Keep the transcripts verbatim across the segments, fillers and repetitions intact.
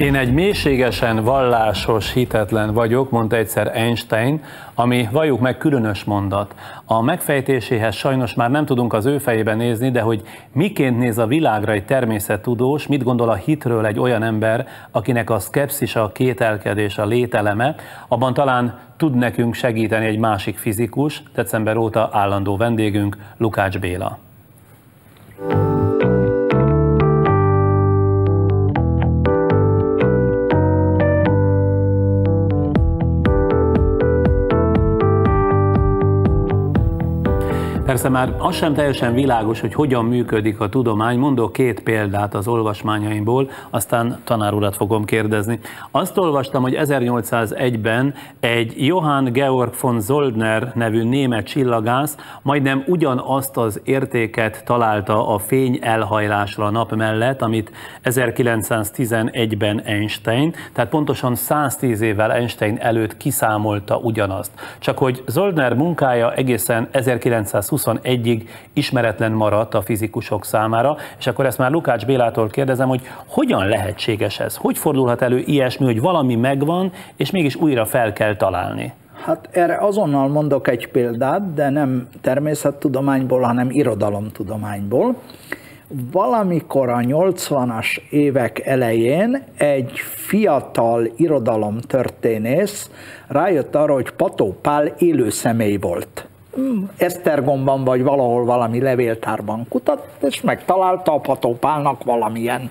Én egy mélységesen vallásos, hitetlen vagyok, mondta egyszer Einstein, ami valljuk meg különös mondat. A megfejtéséhez sajnos már nem tudunk az ő fejébe nézni, de hogy miként néz a világra egy természettudós, mit gondol a hitről egy olyan ember, akinek a szkepszis, a kételkedés a lételeme, abban talán tud nekünk segíteni egy másik fizikus, december óta állandó vendégünk, Lukács Béla. Persze már az sem teljesen világos, hogy hogyan működik a tudomány. Mondok két példát az olvasmányaimból, aztán tanár urat fogom kérdezni. Azt olvastam, hogy ezernyolcszázegyben egy Johann Georg von Soldner nevű német csillagász majdnem ugyanazt az értéket találta a fény elhajlásra a nap mellett, amit ezerkilencszáztizenegyben Einstein, tehát pontosan száztíz évvel Einstein előtt kiszámolta ugyanazt. Csak hogy Soldner munkája egészen ezerkilencszázhuszonegyig ismeretlen maradt a fizikusok számára, és akkor ezt már Lukács Bélától kérdezem, hogy hogyan lehetséges ez? Hogy fordulhat elő ilyesmi, hogy valami megvan, és mégis újra fel kell találni? Hát erre azonnal mondok egy példát, de nem természettudományból, hanem irodalomtudományból. Valamikor a nyolcvanas évek elején egy fiatal irodalomtörténész rájött arra, hogy Pató Pál élő személy volt. Esztergomban vagy valahol valami levéltárban kutatott, és megtalálta a Pató Pálnak valamilyen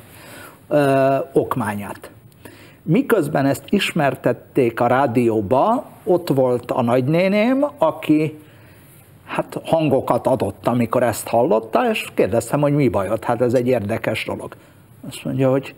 ö, okmányát. Miközben ezt ismertették a rádióba, ott volt a nagynéném, aki hát hangokat adott, amikor ezt hallotta, és kérdeztem, hogy mi bajod, hát ez egy érdekes dolog. Azt mondja, hogy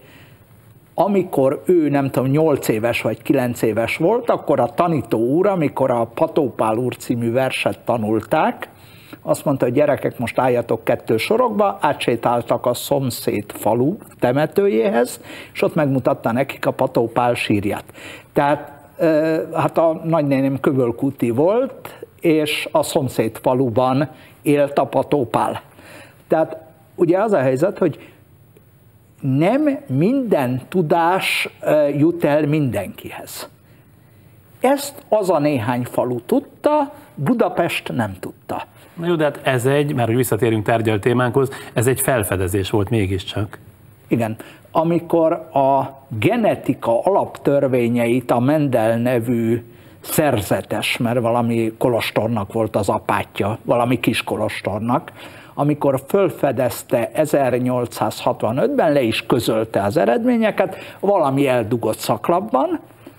amikor ő, nem tudom, nyolc éves vagy kilenc éves volt, akkor a tanító úr, amikor a Pató Pál úr című verset tanulták, azt mondta, hogy gyerekek, most álljatok kettő sorokba, átsétáltak a szomszéd falu temetőjéhez, és ott megmutatta nekik a Pató Pál sírját. Tehát hát a nagynéném Kövölkúti volt, és a szomszéd faluban élt a Pató Pál. Tehát ugye az a helyzet, hogy nem minden tudás jut el mindenkihez. Ezt az a néhány falu tudta, Budapest nem tudta. Na jó, de hát ez egy, mert hogy visszatérünk tárgyalt témánkhoz, ez egy felfedezés volt mégiscsak. Igen. Amikor a genetika alaptörvényeit a Mendel nevű szerzetes, mert valami kolostornak volt az apátja, valami kis kolostornak, amikor fölfedezte ezernyolcszázhatvanötben, le is közölte az eredményeket, valami eldugott szaklapban,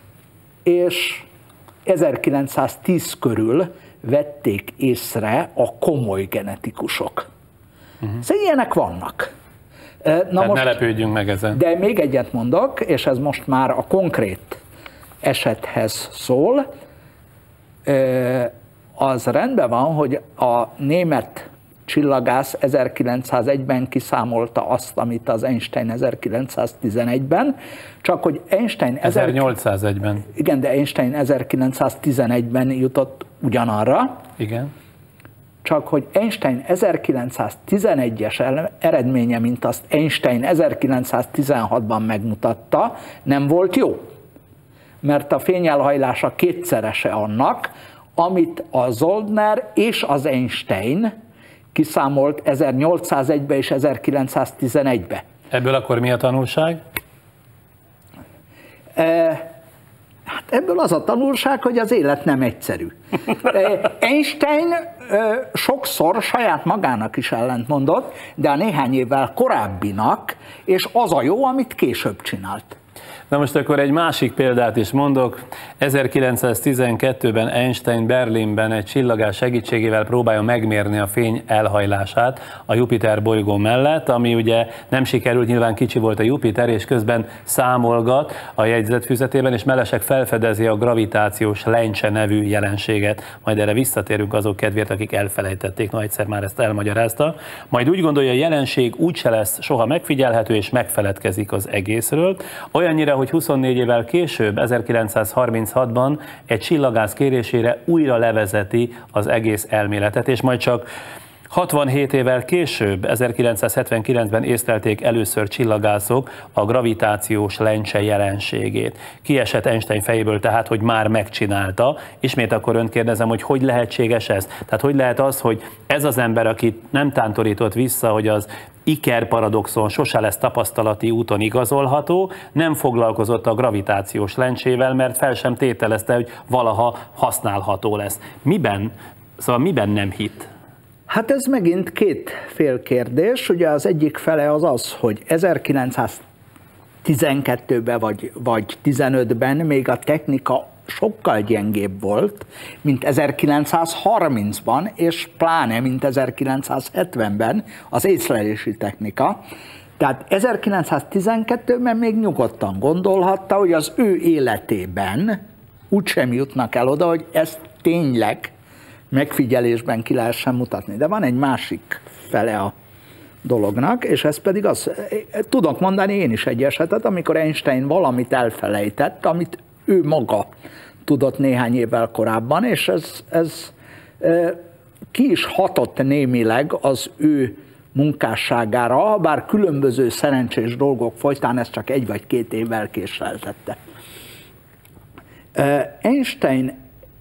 és ezerkilencszáztíz körül vették észre a komoly genetikusok. Uh-huh. Szóval ilyenek vannak. Na Tehát most, ne lepődjünk meg ezen. De még egyet mondok, és ez most már a konkrét esethez szól. Az rendben van, hogy a német csillagász ezerkilencszázegyben kiszámolta azt, amit az Einstein ezerkilencszáztizenegyben, csak hogy Einstein ezernyolcszázegyben. Igen, de Einstein ezerkilencszáztizenegyben jutott ugyanarra. Igen. Csak hogy Einstein ezerkilencszáztizenegyes eredménye, mint azt Einstein ezerkilencszáztizenhatban megmutatta, nem volt jó. Mert a fényelhajlása kétszerese annak, amit a Soldner és az Einstein kiszámolt ezernyolcszázegyben és ezerkilencszáztizenegyben. Ebből akkor mi a tanulság? E, hát ebből az a tanulság, hogy az élet nem egyszerű. Einstein e, sokszor saját magának is ellentmondott, de a néhány évvel korábbinak, és az a jó, amit később csinált. Na most akkor egy másik példát is mondok. ezerkilencszáztizenkettőben Einstein Berlinben egy csillagás segítségével próbálja megmérni a fény elhajlását a Jupiter bolygó mellett, ami ugye nem sikerült, nyilván kicsi volt a Jupiter, és közben számolgat a jegyzetfüzetében, és mellesleg felfedezi a gravitációs lencse nevű jelenséget. Majd erre visszatérünk azok kedvéért, akik elfelejtették, na egyszer már ezt elmagyarázta. Majd úgy gondolja, hogy a jelenség úgyse lesz soha megfigyelhető, és megfeledkezik az egészről. Olyannyira, hogy huszonnégy évvel később, ezerkilencszázharminchatban egy csillagász kérésére újra levezeti az egész elméletet, és majd csak hatvanhét évvel később, ezerkilencszázhetvenkilencben észlelték először csillagászok a gravitációs lencse jelenségét. Kiesett Einstein fejéből tehát, hogy már megcsinálta. Ismét akkor önt kérdezem, hogy hogy lehetséges ez? Tehát hogy lehet az, hogy ez az ember, akit nem tántorított vissza, hogy az Iker paradoxon sose lesz tapasztalati úton igazolható, nem foglalkozott a gravitációs lencsével, mert fel sem tételezte, hogy valaha használható lesz. Miben, szóval miben nem hitt? Hát ez megint két fél kérdés. Ugye az egyik fele az az, hogy ezerkilencszáztizenkettőben vagy, vagy tizenötben még a technika sokkal gyengébb volt, mint ezerkilencszázharmincban, és pláne, mint ezerkilencszázhetvenben az észlelési technika. Tehát ezerkilencszáztizenkettőben még nyugodtan gondolhatta, hogy az ő életében úgysem jutnak el oda, hogy ezt tényleg megfigyelésben ki lehessen mutatni. De van egy másik fele a dolognak, és ez pedig az, tudok mondani én is egy esetet, amikor Einstein valamit elfelejtett, amit ő maga tudott néhány évvel korábban, és ez, ez ki is hatott némileg az ő munkásságára, bár különböző szerencsés dolgok folytán ez csak egy vagy két évvel késleltette. Einstein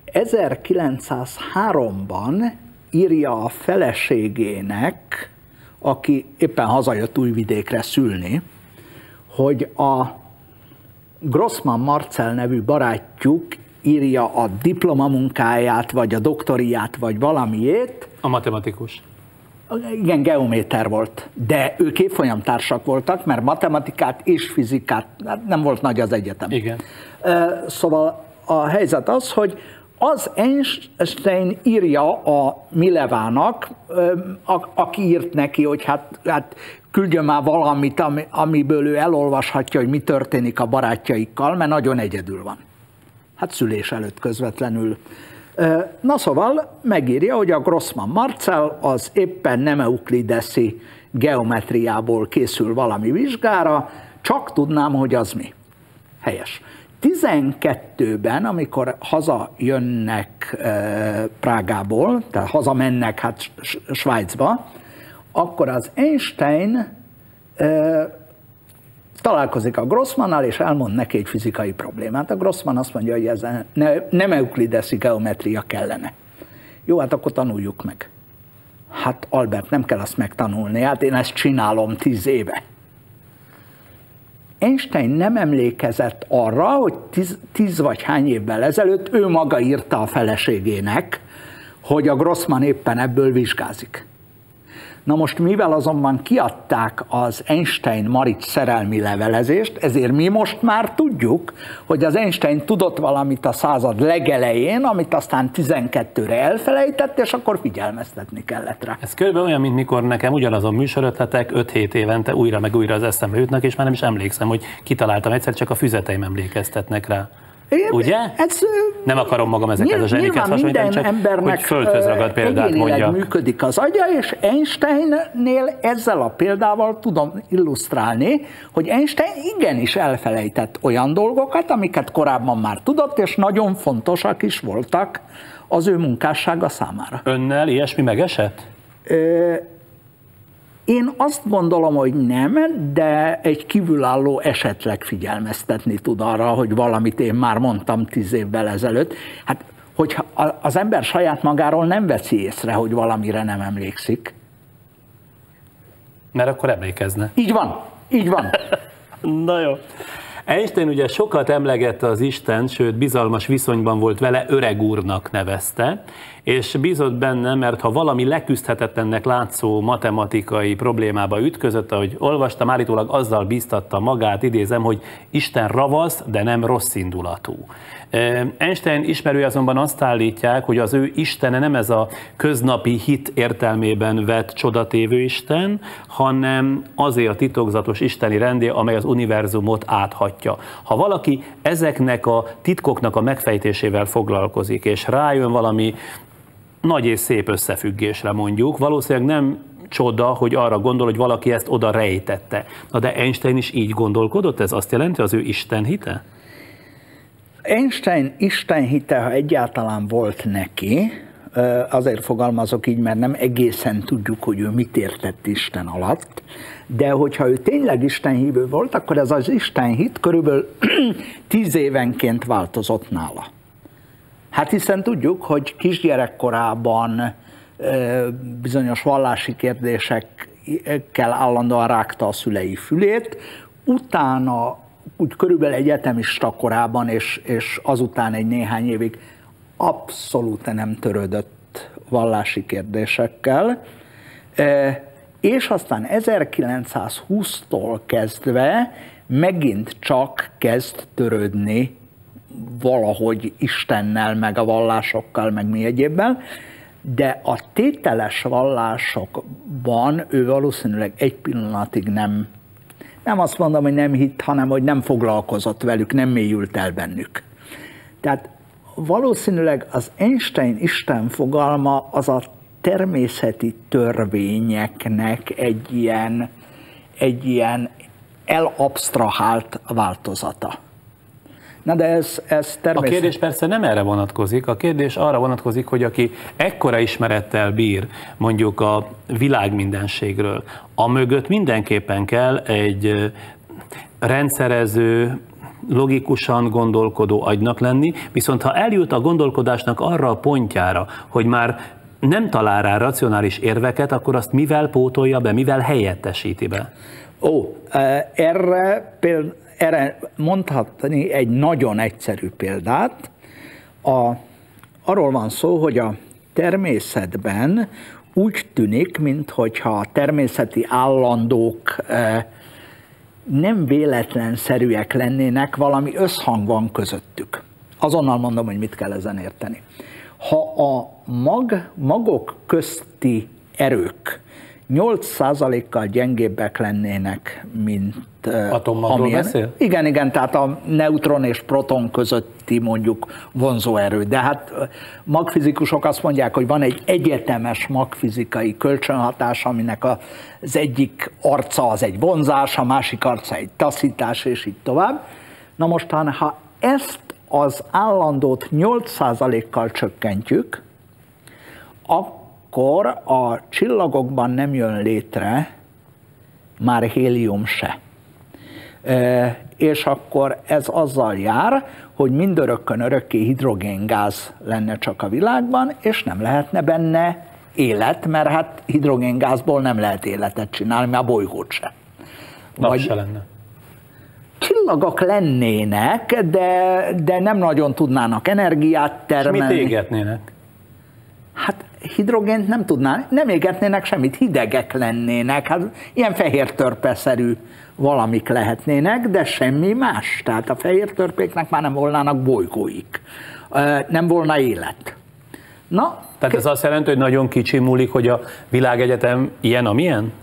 ezerkilencszázháromban írja a feleségének, aki éppen hazajött Újvidékre szülni, hogy a Grossmann Marcell nevű barátjuk írja a diplomamunkáját, vagy a doktoriát, vagy valamiét. A matematikus. Igen, geométer volt, de ők évfolyamtársak voltak, mert matematikát és fizikát, nem volt nagy az egyetem. Igen. Szóval a helyzet az, hogy az Einstein írja a Milevának, aki írt neki, hogy hát, hát küldjön már valamit, amiből ő elolvashatja, hogy mi történik a barátjaikkal, mert nagyon egyedül van. Hát szülés előtt közvetlenül. Na szóval megírja, hogy a Grossmann Marcell az éppen nem euklideszi geometriából készül valami vizsgára, csak tudnám, hogy az mi. Helyes. tizenkettőben, amikor hazajönnek e, Prágából, tehát hazamennek hát Svájcba, akkor az Einstein e, találkozik a Grossmannnal, és elmond neki egy fizikai problémát. A Grossmann azt mondja, hogy ez ne, nem euklideszi geometria kellene. Jó, hát akkor tanuljuk meg. Hát Albert, nem kell azt megtanulni, hát én ezt csinálom tíz éve. Einstein nem emlékezett arra, hogy tíz, tíz vagy hány évvel ezelőtt ő maga írta a feleségének, hogy a Grossmann éppen ebből vizsgázik. Na most, mivel azonban kiadták az Einstein-Marics szerelmi levelezést, ezért mi most már tudjuk, hogy az Einstein tudott valamit a század legelején, amit aztán tizenkettőre elfelejtett, és akkor figyelmeztetni kellett rá. Ez körülbelül olyan, mint mikor nekem ugyanazon műsorötletek öt-hét évente újra meg újra az eszembe jutnak, és már nem is emlékszem, hogy kitaláltam egyszer, csak a füzeteim emlékeztetnek rá. Ugye? Ez, nem akarom magam ezekhez a zsenikhez hasonlítani, csak hogy földhöz ragad példát mondjak. Működik az agya, és Einsteinnél ezzel a példával tudom illusztrálni, hogy Einstein igenis elfelejtett olyan dolgokat, amiket korábban már tudott, és nagyon fontosak is voltak az ő munkássága számára. Önnel ilyesmi megesett? Ö, Én azt gondolom, hogy nem, de egy kívülálló esetleg figyelmeztetni tud arra, hogy valamit én már mondtam tíz évvel ezelőtt. Hát, hogyha az ember saját magáról nem veszi észre, hogy valamire nem emlékszik. Mert akkor emlékezne. Így van, így van. Na jó. Einstein ugye sokat emlegette az Istent, sőt bizalmas viszonyban volt vele, öreg úrnak nevezte, és bízott benne, mert ha valami leküzdhetetlennek látszó matematikai problémába ütközött, ahogy olvastam, állítólag azzal bíztatta magát, idézem, hogy Isten ravasz, de nem rosszindulatú. Einstein ismerői azonban azt állítják, hogy az ő istene nem ez a köznapi hit értelmében vett csodatévő Isten, hanem azért a titokzatos isteni rendé, amely az univerzumot áthatja. Ha valaki ezeknek a titkoknak a megfejtésével foglalkozik, és rájön valami nagy és szép összefüggésre mondjuk, valószínűleg nem csoda, hogy arra gondol, hogy valaki ezt oda rejtette. Na de Einstein is így gondolkodott? Ez azt jelenti, az ő Isten hite? Einstein Isten hite, ha egyáltalán volt neki, azért fogalmazok így, mert nem egészen tudjuk, hogy ő mit értett Isten alatt, de hogyha ő tényleg istenhívő volt, akkor ez az istenhit körülbelül tíz évenként változott nála. Hát hiszen tudjuk, hogy kisgyerekkorában bizonyos vallási kérdésekkel állandóan rágta a szülei fülét, utána úgy körülbelül egyetemista korában, és, és azután egy néhány évig abszolút nem törődött vallási kérdésekkel, és aztán ezerkilencszázhúsztól kezdve megint csak kezd törődni valahogy Istennel, meg a vallásokkal, meg mi egyébben, de a tételes vallásokban ő valószínűleg egy pillanatig nem, nem azt mondom, hogy nem hitt, hanem hogy nem foglalkozott velük, nem mélyült el bennük. Tehát valószínűleg az Einstein Isten fogalma az a természeti törvényeknek egy ilyen, egy ilyen elabsztrahált változata. Na de ez, ez természet... A kérdés persze nem erre vonatkozik, a kérdés arra vonatkozik, hogy aki ekkora ismerettel bír mondjuk a világ mindenségről, amögött mindenképpen kell egy rendszerező, logikusan gondolkodó agynak lenni, viszont ha eljut a gondolkodásnak arra a pontjára, hogy már nem talál rá racionális érveket, akkor azt mivel pótolja be, mivel helyettesíti be? Ó, erre például Erre mondhatni egy nagyon egyszerű példát. A, arról van szó, hogy a természetben úgy tűnik, minthogyha a természeti állandók e, nem véletlenszerűek lennének, valami összhang van közöttük. Azonnal mondom, hogy mit kell ezen érteni. Ha a mag, magok közti erők nyolc százalékkal gyengébbek lennének, mint atommagról beszél? Igen, igen, tehát a neutron és proton közötti mondjuk vonzóerő. De hát magfizikusok azt mondják, hogy van egy egyetemes magfizikai kölcsönhatás, aminek az egyik arca az egy vonzás, a másik arca egy taszítás, és így tovább. Na mostan, ha ezt az állandót nyolc százalékkal csökkentjük, akkor akkor a csillagokban nem jön létre már hélium se. E, és akkor ez azzal jár, hogy mindörökkön örökké hidrogéngáz lenne csak a világban, és nem lehetne benne élet, mert hát hidrogéngázból nem lehet életet csinálni, mert a bolygót se. Nap Vagy se lenne. Csillagok lennének, de, de nem nagyon tudnának energiát termelni. És mit égetnének? Hát hidrogént nem tudnának, nem égetnének semmit, hidegek lennének, hát ilyen fehér törpeszerű valamik lehetnének, de semmi más. Tehát a fehér törpéknek már nem volnának bolygóik, nem volna élet. Na, Tehát ez azt jelenti, hogy nagyon kicsi múlik, hogy a világegyetem ilyen, amilyen?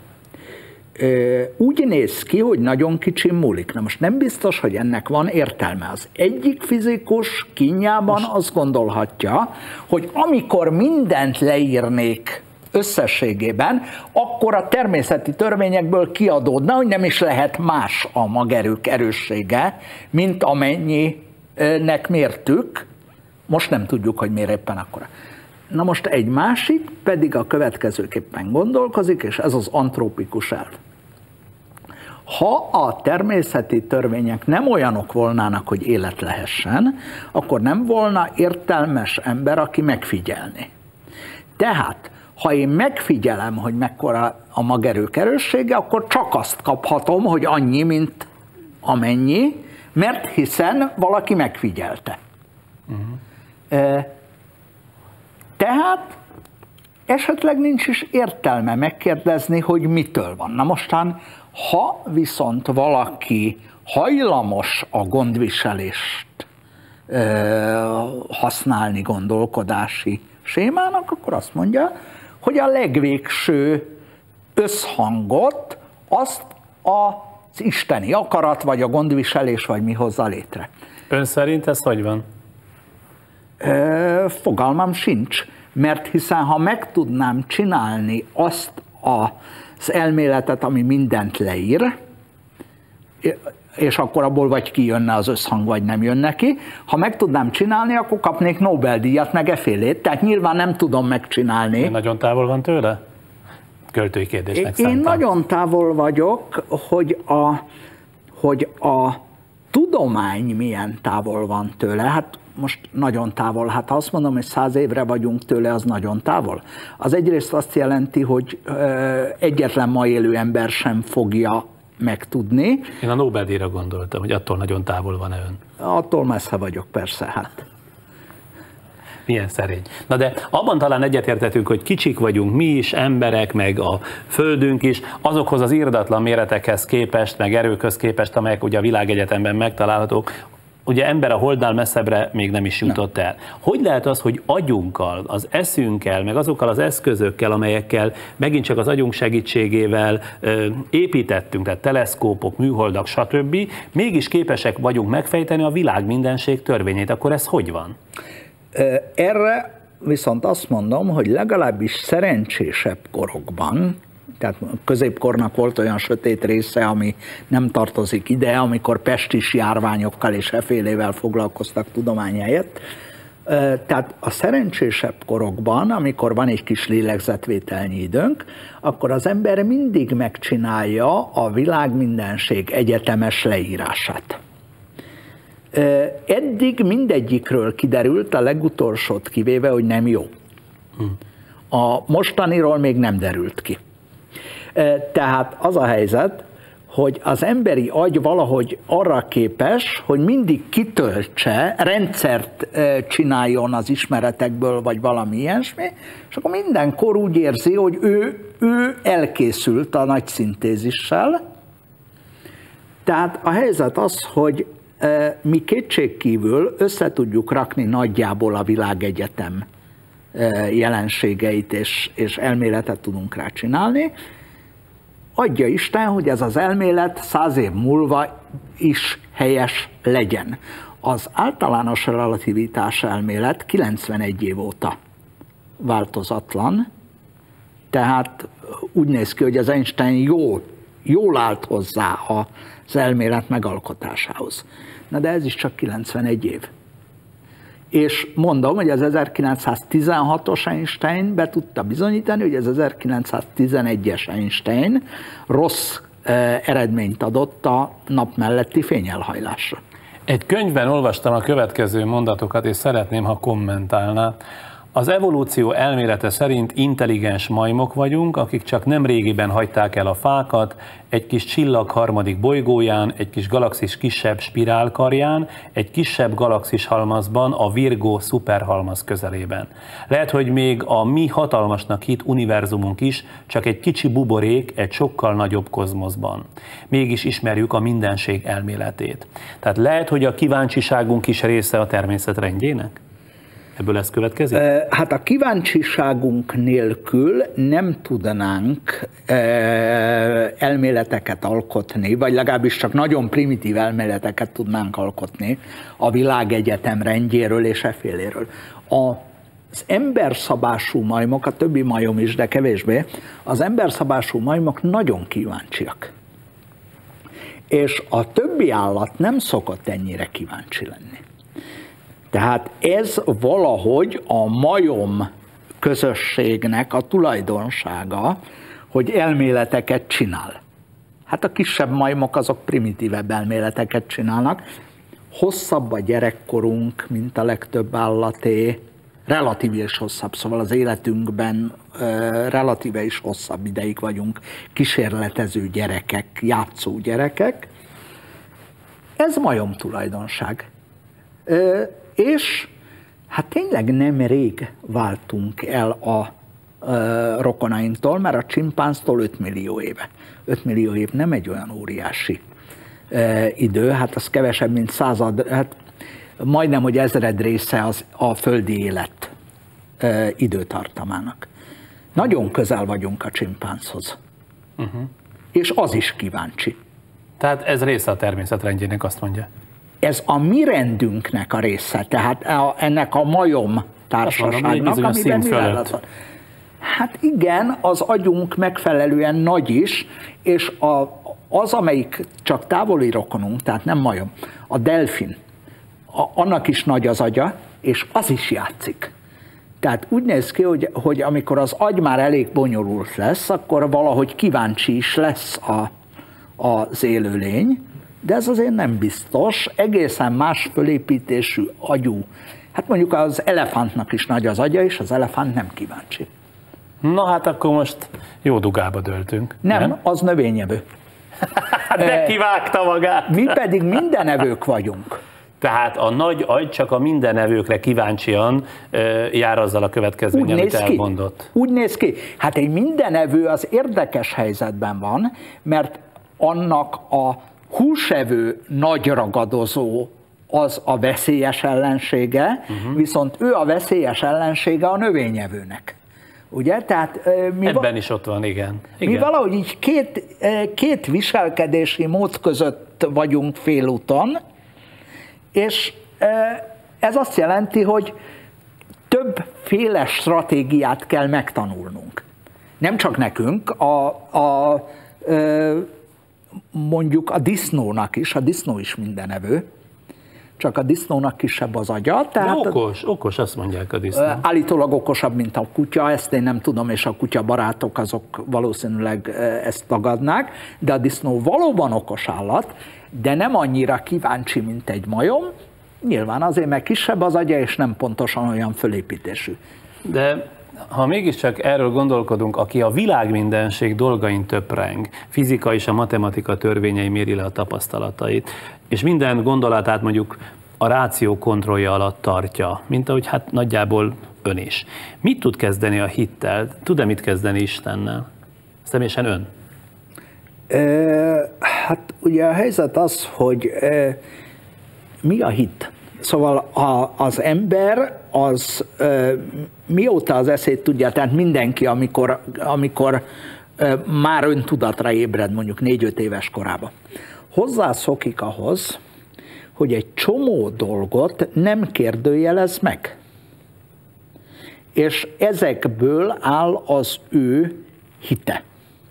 Úgy néz ki, hogy nagyon kicsi múlik. Na most nem biztos, hogy ennek van értelme. Az egyik fizikus kínjában azt gondolhatja, hogy amikor mindent leírnék összességében, akkor a természeti törvényekből kiadódna, hogy nem is lehet más a magerők erőssége, mint amennyinek mértük. Most nem tudjuk, hogy miért éppen akkora. Na most egy másik pedig a következőképpen gondolkozik, és ez az antrópikus elv. Ha a természeti törvények nem olyanok volnának, hogy élet lehessen, akkor nem volna értelmes ember, aki megfigyelni. Tehát, ha én megfigyelem, hogy mekkora a magerők erőssége, akkor csak azt kaphatom, hogy annyi, mint amennyi, mert hiszen valaki megfigyelte. Uh-huh. Tehát esetleg nincs is értelme megkérdezni, hogy mitől van. Na mostan, ha viszont valaki hajlamos a gondviselést ö, használni gondolkodási sémának, akkor azt mondja, hogy a legvégső összhangot azt az isteni akarat, vagy a gondviselés, vagy mi hozza létre. Ön szerint ez hogy van? Ö, fogalmam sincs, mert hiszen ha meg tudnám csinálni azt az elméletet, ami mindent leír, és akkor abból vagy kijönne az összhang, vagy nem jön neki. Ha meg tudnám csinálni, akkor kapnék Nobel-díjat, meg efélét, tehát nyilván nem tudom megcsinálni. Én nagyon távol van tőle? Költői kérdésnek Én szántam. nagyon távol vagyok, hogy a, hogy a tudomány milyen távol van tőle. Hát most nagyon távol. Hát ha azt mondom, hogy száz évre vagyunk tőle, az nagyon távol. Az egyrészt azt jelenti, hogy ö, egyetlen ma élő ember sem fogja megtudni. Én a Nobel-díjra gondoltam, hogy attól nagyon távol van-e ön. Attól messze vagyok, persze, hát. Milyen szerény. Na de abban talán egyetértetünk, hogy kicsik vagyunk mi is, emberek, meg a földünk is, azokhoz az irdatlan méretekhez képest, meg erőkhöz képest, amelyek ugye a világegyetemben megtalálhatók, ugye ember a holdnál messzebbre még nem is jutott el. Hogy lehet az, hogy agyunkkal, az eszünkkel, meg azokkal az eszközökkel, amelyekkel megint csak az agyunk segítségével ö, építettünk, tehát teleszkópok, műholdak, stb., mégis képesek vagyunk megfejteni a világ mindenség törvényét, akkor ez hogy van? Erre viszont azt mondom, hogy legalábbis szerencsésebb korokban, tehát középkornak volt olyan sötét része, ami nem tartozik ide, amikor pestis járványokkal és efélével foglalkoztak tudomány helyett. Tehát a szerencsésebb korokban, amikor van egy kis lélegzetvételnyi időnk, akkor az ember mindig megcsinálja a világ mindenség egyetemes leírását. Eddig mindegyikről kiderült, a legutolsót kivéve, hogy nem jó. A mostaniról még nem derült ki. Tehát az a helyzet, hogy az emberi agy valahogy arra képes, hogy mindig kitöltse, rendszert csináljon az ismeretekből, vagy valami ilyesmi, és akkor mindenkor úgy érzi, hogy ő, ő elkészült a nagy szintézissel. Tehát a helyzet az, hogy mi kétségkívül össze tudjuk rakni nagyjából a világegyetem jelenségeit, és, és elméletet tudunk rá csinálni. Adja Isten, hogy ez az elmélet száz év múlva is helyes legyen. Az általános relativitás elmélet kilencvenegy év óta változatlan, tehát úgy néz ki, hogy az Einstein jól, jól állt hozzá az elmélet megalkotásához. Na de ez is csak kilencvenegy év. És mondom, hogy az ezerkilencszáztizenhatos Einstein be tudta bizonyítani, hogy az ezerkilencszáztizenegyes Einstein rossz eh, eredményt adott a nap melletti fényelhajlásra. Egy könyvben olvastam a következő mondatokat, és szeretném, ha kommentálná. Az evolúció elmélete szerint intelligens majmok vagyunk, akik csak nem régiben hagyták el a fákat, egy kis csillag harmadik bolygóján, egy kis galaxis kisebb spirálkarján, egy kisebb galaxis halmazban, a Virgo szuperhalmaz közelében. Lehet, hogy még a mi hatalmasnak hit univerzumunk is csak egy kicsi buborék egy sokkal nagyobb kozmoszban. Mégis ismerjük a mindenség elméletét. Tehát lehet, hogy a kíváncsiságunk is része a természet rendjének? Ebből ez következik? Hát a kíváncsiságunk nélkül nem tudnánk elméleteket alkotni, vagy legalábbis csak nagyon primitív elméleteket tudnánk alkotni a világegyetem rendjéről és eféléről. Az emberszabású majmok, a többi majom is, de kevésbé, az emberszabású majmok nagyon kíváncsiak. És a többi állat nem szokott ennyire kíváncsi lenni. Tehát ez valahogy a majom közösségnek a tulajdonsága, hogy elméleteket csinál. Hát a kisebb majmok azok primitívebb elméleteket csinálnak. Hosszabb a gyerekkorunk, mint a legtöbb állaté, relatíve is hosszabb, szóval az életünkben relatíve is hosszabb ideig vagyunk kísérletező gyerekek, játszó gyerekek. Ez majom tulajdonság. És hát tényleg nem rég váltunk el a, a rokonainktól, mert a csimpánztól öt millió éve. öt millió év nem egy olyan óriási e, idő, hát az kevesebb, mint század, hát majdnem, hogy ezred része az a földi élet e, időtartamának. Nagyon közel vagyunk a csimpánzhoz. Uh-huh. És az is kíváncsi. Tehát ez része a természetrendjének, azt mondja. Ez a mi rendünknek a része, tehát a, ennek a majom társaságnak, amiben mi van. Hát igen, az agyunk megfelelően nagy is, és a, Az, amelyik csak távoli rokonunk, tehát nem majom, a delfin, a, annak is nagy az agya, és az is játszik. Tehát úgy néz ki, hogy, hogy amikor az agy már elég bonyolult lesz, akkor valahogy kíváncsi is lesz a, az élőlény, de ez azért nem biztos, egészen más fölépítésű agyú. Hát mondjuk az elefántnak is nagy az agya, és az elefánt nem kíváncsi. Na hát akkor most jó dugába döltünk. Nem, nem? Az növényevő. De kivágta magát. Mi pedig mindenevők vagyunk. Tehát a nagy agy csak a mindenevőkre kíváncsian jár azzal a következménnyel, amit elmondott. Úgy néz ki. Hát egy mindenevő az érdekes helyzetben van, mert annak a húsevő nagy ragadozó az a veszélyes ellensége, uh-huh. viszont ő a veszélyes ellensége a növényevőnek. Ugye? Tehát, mi ebben is ott van, igen. igen. Mi valahogy így két, két viselkedési mód között vagyunk félúton, és ez azt jelenti, hogy többféle stratégiát kell megtanulnunk. Nem csak nekünk, a, a, mondjuk a disznónak is, a disznó is mindenevő, csak a disznónak kisebb az agya. Tehát okos, okos, azt mondják a disznó. Állítólag okosabb, mint a kutya, ezt én nem tudom, és a kutya barátok azok valószínűleg ezt tagadnák, de a disznó valóban okos állat, de nem annyira kíváncsi, mint egy majom, nyilván azért, mert kisebb az agya, és nem pontosan olyan fölépítésű. De ha mégiscsak erről gondolkodunk, aki a világ mindenség dolgain töpreng, fizika és a matematika törvényei méri le a tapasztalatait, és minden gondolatát mondjuk a ráció kontrollja alatt tartja, mint ahogy hát nagyjából ön is. Mit tud kezdeni a hittel? Tud-e mit kezdeni Istennel? Személyesen ön? E, hát ugye a helyzet az, hogy e, mi a hit? Szóval a, az ember az e, mióta az eszét tudja, tehát mindenki, amikor, amikor e, már öntudatra ébred, mondjuk négy-öt éves korában, hozzászokik ahhoz, hogy egy csomó dolgot nem kérdőjelez meg. És ezekből áll az ő hite.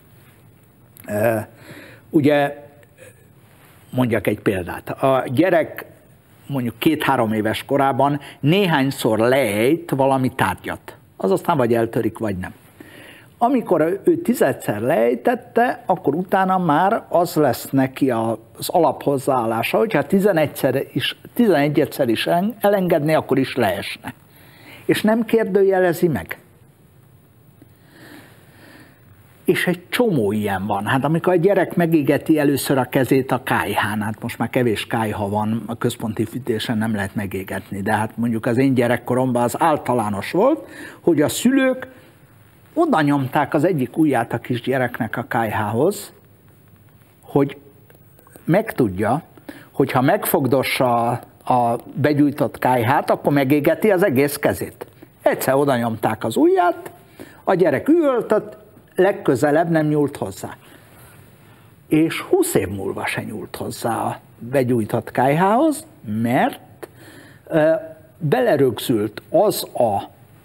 E, ugye, mondjak egy példát. A gyerek mondjuk két-három éves korában néhányszor lejt valami tárgyat. Az aztán vagy eltörik, vagy nem. Amikor ő tizedszer lejtette, akkor utána már az lesz neki az alaphozzáállása, hogyha tizenegyszer is, tizenegyszer is elengedné, akkor is leesne. És nem kérdőjelezi meg. És egy csomó ilyen van. Hát amikor a gyerek megégeti először a kezét a kályhán, hát most már kevés kályha van, a központi fűtésen nem lehet megégetni, de hát mondjuk az én gyerekkoromban az általános volt, hogy a szülők oda nyomták az egyik ujját a kisgyereknek a kályhához, hogy megtudja, hogy ha megfogdossa a begyújtott kályhát, akkor megégeti az egész kezét. Egyszer oda nyomták az ujját, a gyerek üvöltött, legközelebb nem nyúlt hozzá. És húsz év múlva se nyúlt hozzá a begyújtott kályhához, mert e, belerögzült az a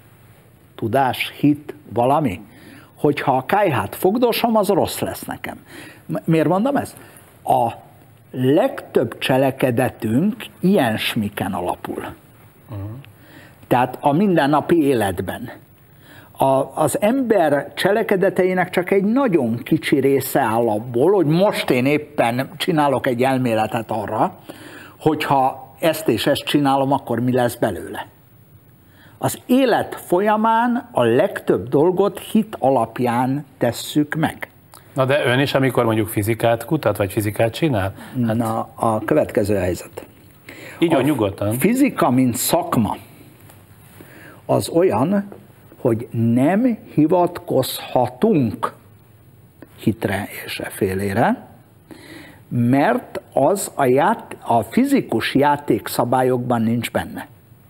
tudás, hit, valami, hogyha a kályhát fogdosom, az rossz lesz nekem. Miért mondom ezt? A legtöbb cselekedetünk ilyesmiken alapul. Uh-huh. Tehát a mindennapi életben. A, az ember cselekedeteinek csak egy nagyon kicsi része áll abból, hogy most én éppen csinálok egy elméletet arra, hogyha ezt és ezt csinálom, akkor mi lesz belőle. Az élet folyamán a legtöbb dolgot hit alapján tesszük meg. Na de ön is, amikor mondjuk fizikát kutat, vagy fizikát csinál? Hát... Na, a következő helyzet. Így a nyugodtan. Fizika, mint szakma, az olyan, hogy nem hivatkozhatunk hitre és efélére, mert az a, ját, a fizikus játékszabályokban nincs benne.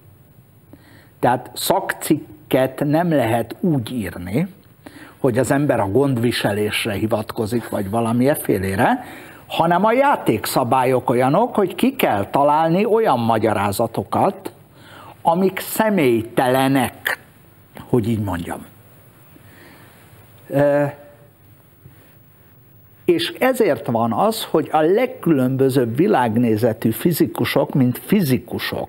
Tehát szakcikket nem lehet úgy írni, hogy az ember a gondviselésre hivatkozik, vagy valami effélére, hanem a játékszabályok olyanok, hogy ki kell találni olyan magyarázatokat, amik személytelenek, hogy így mondjam. És ezért van az, hogy a legkülönbözőbb világnézetű fizikusok, mint fizikusok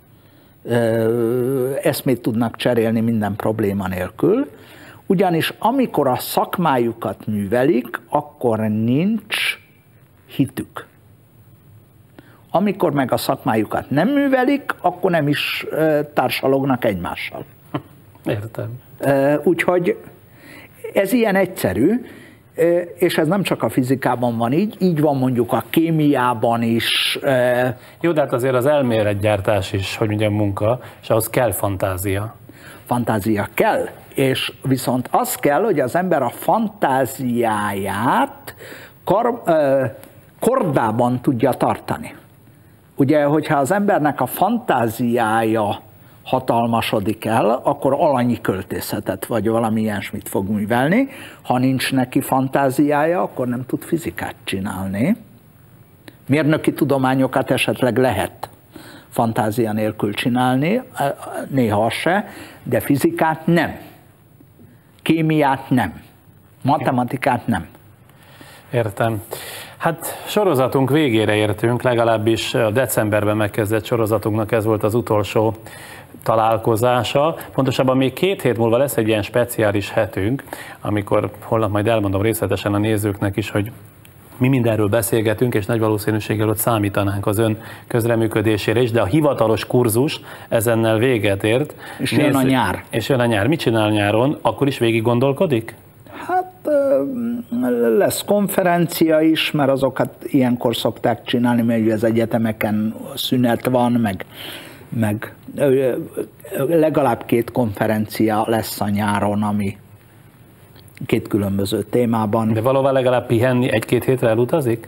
eszmét tudnak cserélni minden probléma nélkül, ugyanis amikor a szakmájukat művelik, akkor nincs hitük. Amikor meg a szakmájukat nem művelik, akkor nem is társalognak egymással. Értem. Úgyhogy ez ilyen egyszerű, és ez nem csak a fizikában van így, így van mondjuk a kémiában is. Jó, de hát azért az elméletgyártás is, hogy mondjam, munka, és ahhoz kell fantázia. Fantázia kell, és viszont az kell, hogy az ember a fantáziáját kor, kordában tudja tartani. Ugye, hogyha az embernek a fantáziája hatalmasodik el, akkor alanyi költészetet vagy valami ilyesmit fog művelni. Ha nincs neki fantáziája, akkor nem tud fizikát csinálni. Mérnöki tudományokat esetleg lehet fantázia nélkül csinálni, néha se, de fizikát nem. Kémiát nem. Matematikát nem. Értem. Hát sorozatunk végére értünk, legalábbis a decemberben megkezdett sorozatunknak ez volt az utolsó találkozása. Pontosabban még két hét múlva lesz egy ilyen speciális hetünk, amikor holnap majd elmondom részletesen a nézőknek is, hogy mi mindenről beszélgetünk, és nagy valószínűséggel ott számítanánk az ön közreműködésére is, de a hivatalos kurzus ezennel véget ért. És Nézz... jön a nyár. És jön a nyár. Mit csinál nyáron? Akkor is végig gondolkodik? Hát lesz konferencia is, mert azokat ilyenkor szokták csinálni, mert az egyetemeken szünet van, meg, meg legalább két konferencia lesz a nyáron, ami két különböző témában. De valóban legalább pihenni egy-két hétre elutazik?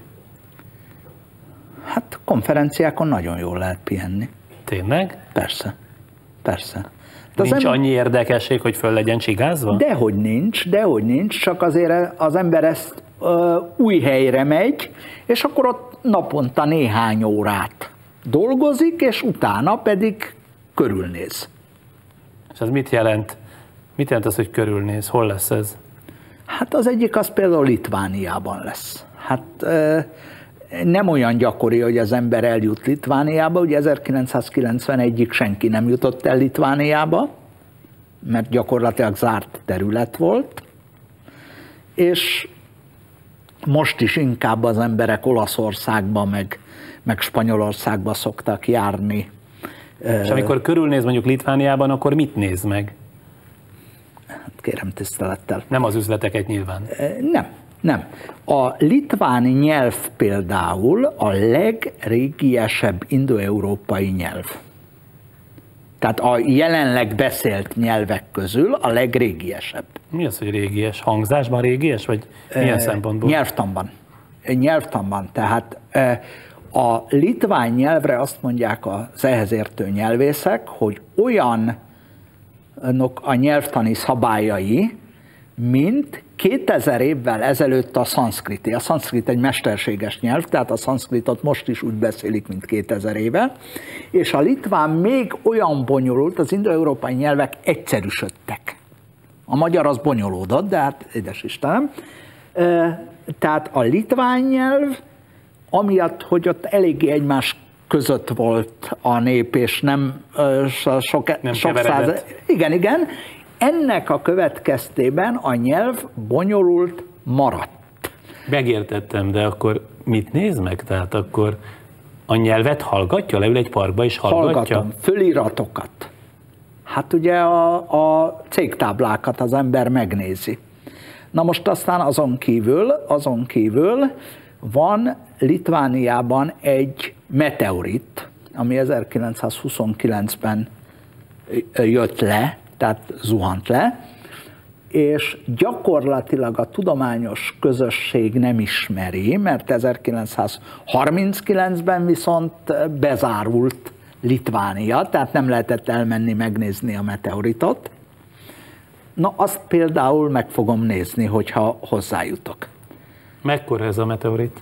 Hát konferenciákon nagyon jól lehet pihenni. Tényleg? Persze, persze. De nincs ember... annyi érdekesség, hogy föl legyen csigázva? Dehogy nincs, dehogy nincs, csak azért az ember ezt ö, új helyre megy, és akkor ott naponta néhány órát dolgozik, és utána pedig körülnéz. És ez mit jelent? Mit jelent az, hogy körülnéz? Hol lesz ez? Hát az egyik az például Litvániában lesz. Hát ö, nem olyan gyakori, hogy az ember eljut Litvániába, ugye ezerkilencszázkilencvenegyig senki nem jutott el Litvániába, mert gyakorlatilag zárt terület volt, és most is inkább az emberek Olaszországba, meg, meg Spanyolországba szoktak járni. És amikor körülnéz mondjuk Litvániában, akkor mit néz meg? Hát kérem tisztelettel. Nem az üzleteket nyilván. Nem. Nem. A litván nyelv például a legrégiesebb indoeurópai nyelv. Tehát a jelenleg beszélt nyelvek közül a legrégiesebb. Mi az, hogy régies? Hangzásban régies, vagy milyen e, szempontból? Nyelvtanban. Nyelvtanban. Tehát a litván nyelvre azt mondják az ehhez értő nyelvészek, hogy olyanok a nyelvtani szabályai, mint kétezer évvel ezelőtt a szanszkriti. A szanszkrit egy mesterséges nyelv, tehát a szanszkritot most is úgy beszélik, mint kétezer éve, és a litván még olyan bonyolult, az indoeurópai nyelvek egyszerűsödtek. A magyar az bonyolódott, de hát édes Istenem. Tehát a litván nyelv, amiatt, hogy ott eléggé egymás között volt a nép, és nem sok, nem sok száz... Igen, igen. Ennek a következtében a nyelv bonyolult maradt. Megértettem, de akkor mit néz meg? Tehát akkor a nyelvet hallgatja? Leül egy parkba és hallgatja? Hallgatom, föliratokat. Hát ugye a, a cégtáblákat az ember megnézi. Na most aztán azon kívül, azon kívül van Litvániában egy meteorit, ami ezerkilencszázhuszonkilencben jött le, tehát zuhant le, és gyakorlatilag a tudományos közösség nem ismeri, mert ezerkilencszázharminckilencben viszont bezárult Litvánia, tehát nem lehetett elmenni megnézni a meteoritot. Na, azt például meg fogom nézni, hogyha hozzájutok. Mekkora ez a meteorit?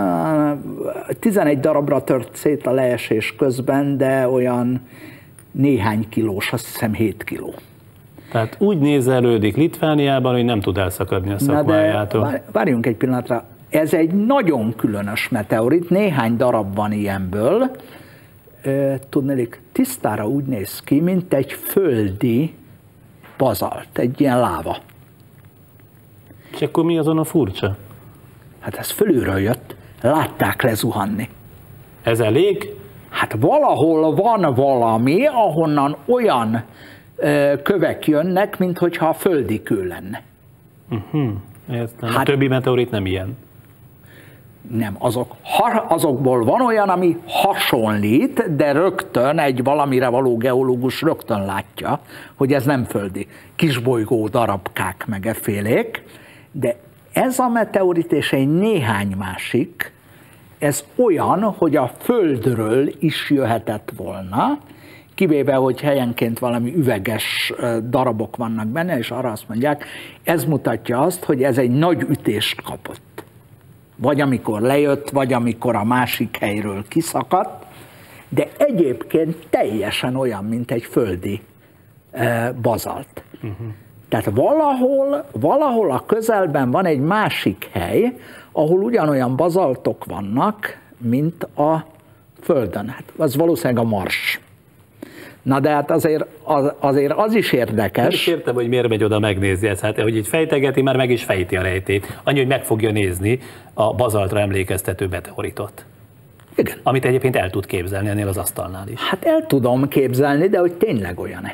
tizenegy darabra tört szét a leesés közben, de olyan néhány kilós, azt hiszem hét kiló. Tehát úgy nézelődik Litvániában, hogy nem tud elszakadni a szakmájától. Na de várjunk egy pillanatra, Ez egy nagyon különös meteorit, néhány darab van ilyenből. Tudnélik, tisztára úgy néz ki, mint egy földi bazalt, egy ilyen láva. És akkor mi azon a furcsa? Hát ez fölülről jött, látták lezuhanni. Ez elég? Hát valahol van valami, ahonnan olyan ö, kövek jönnek, minthogyha a földi kő lenne. Uh-huh. Értem. Hát, a többi meteorit nem ilyen? Nem, azok, ha, azokból van olyan, ami hasonlít, de rögtön egy valamire való geológus rögtön látja, hogy ez nem földi. Kisbolygó darabkák meg effélék, de ez a meteorit és egy néhány másik, ez olyan, hogy a Földről is jöhetett volna, kivéve, hogy helyenként valami üveges darabok vannak benne, és arra azt mondják, ez mutatja azt, hogy ez egy nagy ütést kapott. Vagy amikor lejött, vagy amikor a másik helyről kiszakadt, de egyébként teljesen olyan, mint egy földi bazalt. Uh-huh. Tehát valahol, valahol a közelben van egy másik hely, ahol ugyanolyan bazaltok vannak, mint a Földön. Hát az valószínűleg a Mars. Na de hát azért az, azért az is érdekes. Nem is értem, hogy miért megy oda megnézni ezt. Hát, hogy így fejtegeti, már meg is fejti a rejtét. Annyi, hogy meg fogja nézni a bazaltra emlékeztető meteoritot. Igen. Amit egyébként el tud képzelni ennél az asztalnál is. Hát el tudom képzelni, de hogy tényleg olyan-e.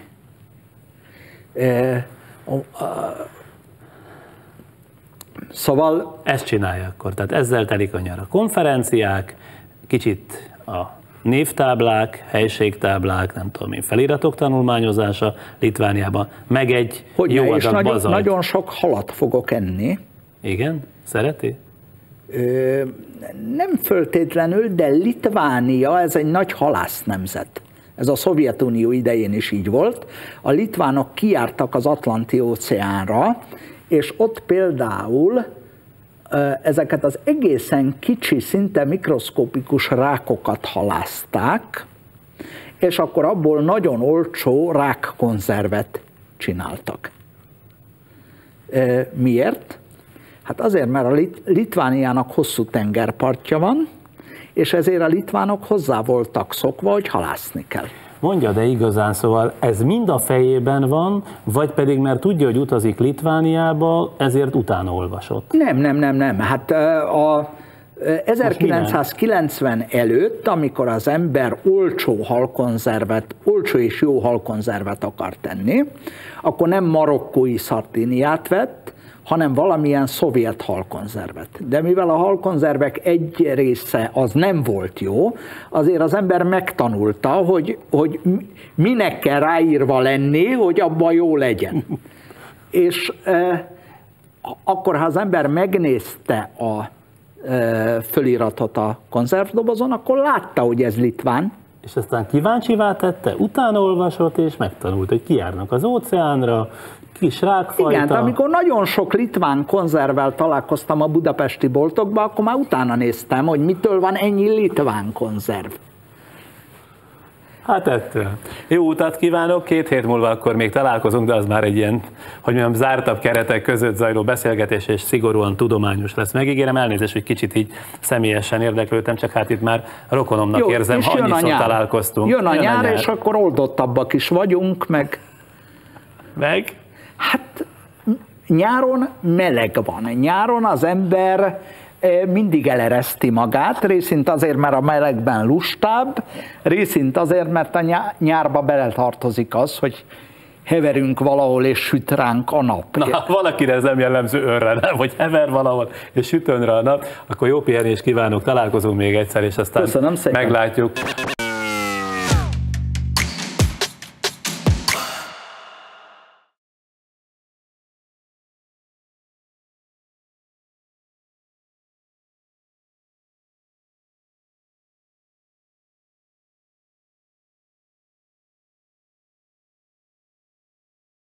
E, a, a, szóval... Ezt csinálja akkor. Tehát ezzel telik a nyar. A konferenciák, kicsit a névtáblák, helységtáblák, nem tudom én, feliratok tanulmányozása Litvániában, meg egy hogy jó és adag nagyon, bazalt. nagyon sok halat fogok enni. Igen? Szereti? Ö, nem föltétlenül, de Litvánia, ez egy nagy halásznemzet. Ez a Szovjetunió idején is így volt. A litvánok kijártak az Atlanti-óceánra, és ott például ezeket az egészen kicsi, szinte mikroszkopikus rákokat halászták, és akkor abból nagyon olcsó rákkonzervet csináltak. Miért? Hát azért, mert a Litvániának hosszú tengerpartja van, és ezért a litvánok hozzá voltak szokva, hogy halászni kell. Mondja, de igazán, szóval ez mind a fejében van, vagy pedig mert tudja, hogy utazik Litvániába, ezért utána olvasott? Nem, nem, nem, nem. Hát a ezerkilencszázkilencven előtt, amikor az ember olcsó halkonzervet, olcsó és jó halkonzervet akar tenni, akkor nem marokkói szardiniát vett, hanem valamilyen szovjet halkonzervet. De mivel a halkonzervek egy része az nem volt jó, azért az ember megtanulta, hogy, hogy minek kell ráírva lenni, hogy abban jó legyen. És e, akkor, ha az ember megnézte a e, föliratot a konzervdobozon, akkor látta, hogy ez litván. És aztán kíváncsivá tette, utána olvasott és megtanult, hogy kijárnak az óceánra, kis rákfajta. Igen, de amikor nagyon sok litván konzervvel találkoztam a budapesti boltokban, akkor már utána néztem, hogy mitől van ennyi litván konzerv. Hát ettől. Jó utat kívánok, két hét múlva akkor még találkozunk, de az már egy ilyen, hogy mondjam, zártabb keretek között zajló beszélgetés, és szigorúan tudományos lesz. Megígérem, elnézést, hogy kicsit így személyesen érdeklődtem, csak hát itt már rokonomnak jó, érzem, ha annyiszor találkoztunk. Jön a, jön nyár, a nyár, és akkor oldottabbak is vagyunk, meg... Meg? Hát nyáron meleg van. Nyáron az ember mindig elereszti magát, részint azért, mert a melegben lustább, részint azért, mert a nyárba beletartozik az, hogy heverünk valahol és süt ránk a nap. Na, valakire ez nem jellemző önre, nem? Hogy hever valahol és sütön rá a nap, akkor jó pihenést kívánok, találkozunk még egyszer, és aztán meglátjuk.